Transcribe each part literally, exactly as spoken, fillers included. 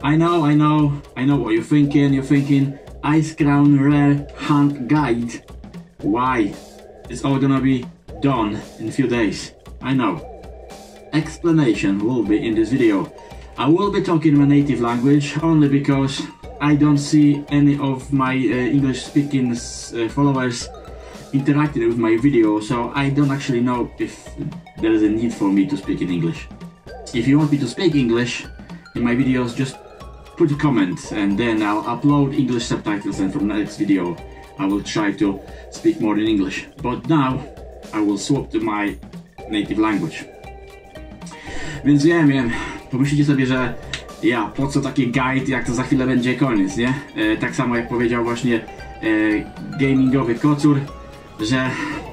I know, I know, I know what you're thinking. You're thinking, Icecrown Rare Hunt Guide. Why? It's all gonna be done in a few days. I know. Explanation will be in this video. I will be talking my native language only because I don't see any of my uh, English speaking uh, followers interacting with my video, so I don't actually know if there is a need for me to speak in English. If you want me to speak English in my videos, just put a comment and then I'll upload English subtitles, and from the next video I will try to speak more in English. But now I will swap to my native language. Więc wiem, wiem, pomyślicie sobie, że ja, po co taki guide, jak to za chwilę będzie koniec, nie? E, tak samo jak powiedział właśnie e, gamingowy kocur, że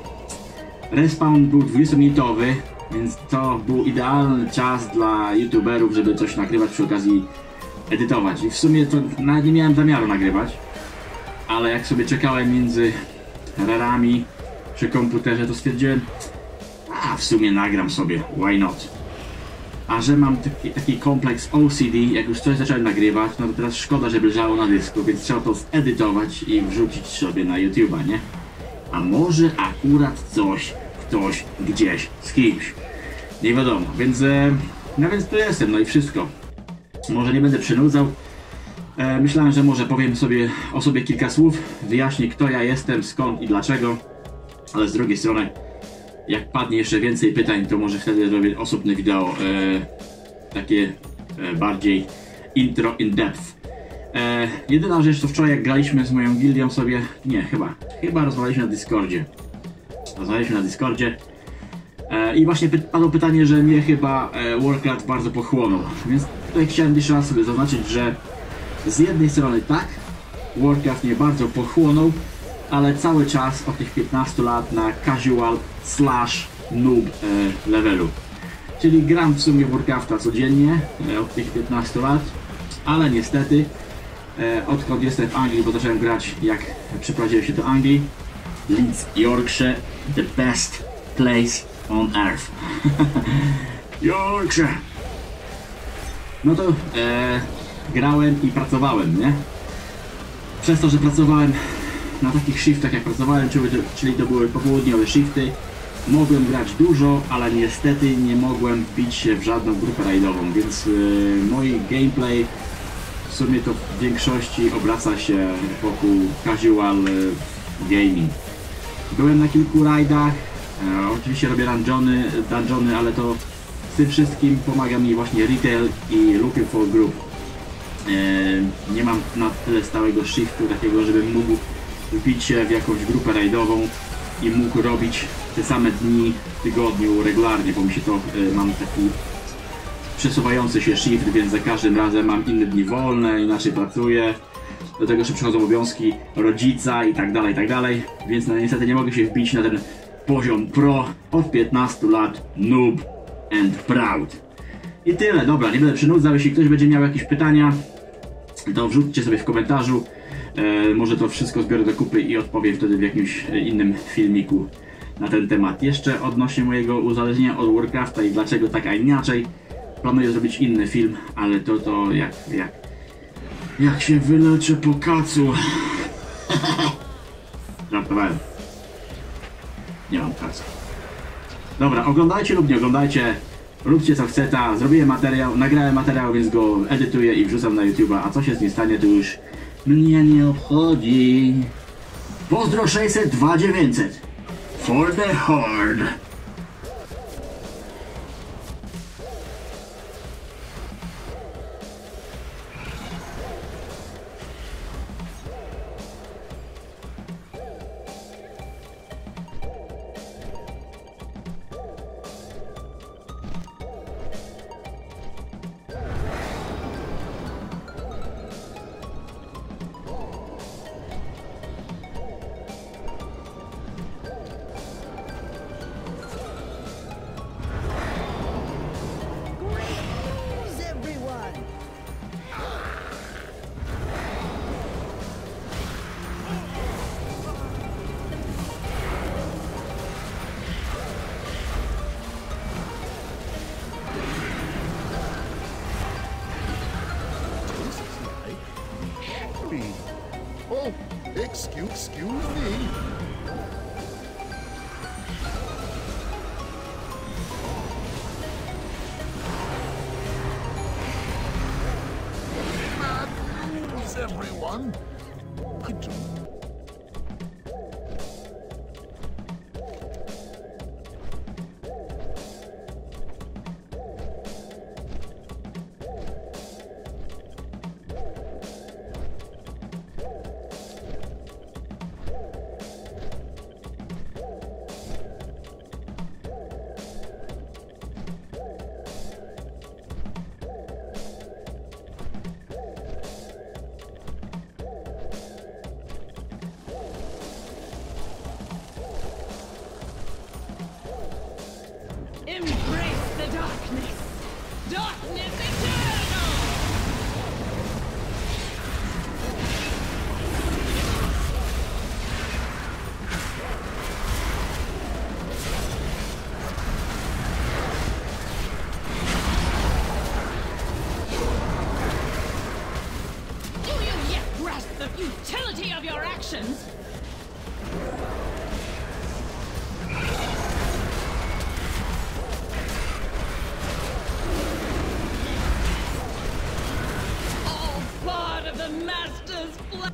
respawn był dwudziestominutowy, więc to był idealny czas dla youtuberów, żeby coś nagrywać, przy okazji edytować. I w sumie to nawet nie miałem zamiaru nagrywać, ale jak sobie czekałem między rarami przy komputerze, to stwierdziłem, a w sumie nagram sobie, why not? A że mam taki, taki kompleks O C D, jak już coś zacząłem nagrywać, no to teraz szkoda, żeby leżało na dysku, więc trzeba to zedytować i wrzucić sobie na YouTube'a, nie? A może akurat coś, ktoś, gdzieś, z kimś. Nie wiadomo, więc, e, no więc tu jestem, no i wszystko. Może nie będę przynudzał. E, myślałem, że może powiem sobie o sobie kilka słów, wyjaśnię, kto ja jestem, skąd i dlaczego, ale z drugiej strony, jak padnie jeszcze więcej pytań, to może wtedy zrobię osobne wideo, e, takie e, bardziej intro in depth. E, jedyna rzecz, to wczoraj jak graliśmy z moją gildią sobie, nie, chyba, chyba rozmawialiśmy na Discordzie. Rozmawialiśmy na Discordzie e, i właśnie py padło pytanie, że mnie chyba e, Warcraft bardzo pochłonął. Więc tutaj chciałem jeszcze raz sobie zaznaczyć, że z jednej strony tak, Warcraft mnie bardzo pochłonął, ale cały czas od tych piętnastu lat na casual slash noob e, levelu. Czyli gram w sumie Warcrafta codziennie e, od tych piętnastu lat, ale niestety e, odkąd jestem w Anglii, bo zacząłem grać jak przeprowadziłem się do Anglii, Leeds, Yorkshire, the best place on earth. Yorkshire! No to e, grałem i pracowałem, nie? Przez to, że pracowałem na takich shiftach jak pracowałem, czyli, czyli to były popołudniowe shifty, mogłem grać dużo, ale niestety nie mogłem wbić się w żadną grupę rajdową, więc yy, mój gameplay w sumie to w większości obraca się wokół casual yy, gaming. Byłem na kilku rajdach, e, oczywiście robię dungeony, dungeony, ale to z tym wszystkim pomaga mi właśnie retail i looking for group. E, nie mam na tyle stałego shiftu takiego, żebym mógł wbić się w jakąś grupę rajdową i mógł robić te same dni w tygodniu regularnie, bo mi się to, y, mam taki przesuwający się shift, więc za każdym razem mam inne dni wolne, inaczej pracuję, do tego jeszcze przychodzą obowiązki rodzica i tak dalej, i tak dalej, więc no, niestety nie mogę się wbić na ten poziom pro od piętnastu lat, noob and proud. I tyle, dobra, nie będę przynudzał, jeśli ktoś będzie miał jakieś pytania, to wrzućcie sobie w komentarzu. E, może to wszystko zbiorę do kupy i odpowiem wtedy w jakimś innym filmiku na ten temat. Jeszcze odnośnie mojego uzależnienia od Warcrafta i dlaczego tak, a inaczej, planuję zrobić inny film, ale to to jak, jak, jak się wyleczę po kacu. Żartowałem. Nie mam kacu. Dobra, oglądajcie lub nie oglądajcie, róbcie co chcecie, zrobiłem materiał, nagrałem materiał, więc go edytuję i wrzucam na YouTube'a, a co się z nim stanie, to już mnie nie obchodzi. Pozdro sześćset, dwa dziewięćset. For the horde. Excuse, excuse me. Bad news, everyone. I do. Embrace the darkness! Darkness eternal! Do you yet grasp the futility of your actions? The Master's plan.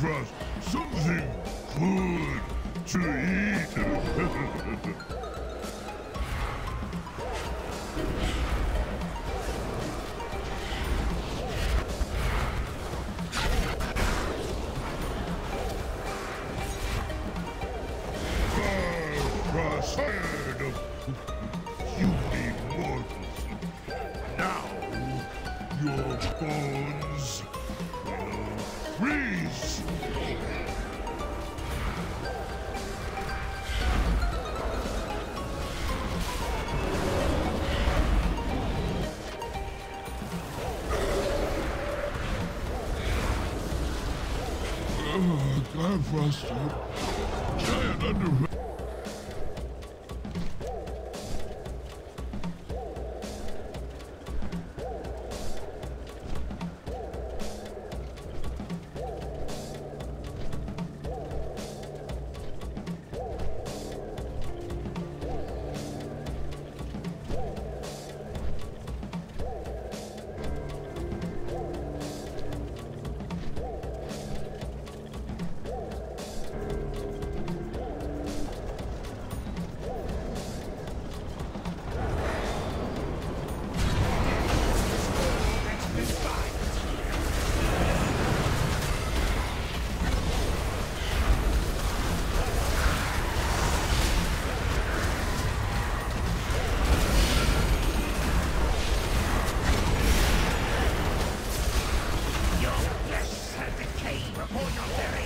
Bifrost, something good to eat. Bifrost, tired of you immortals. Now, your bones will freeze. Oh, Bifrost, giant under. Before your very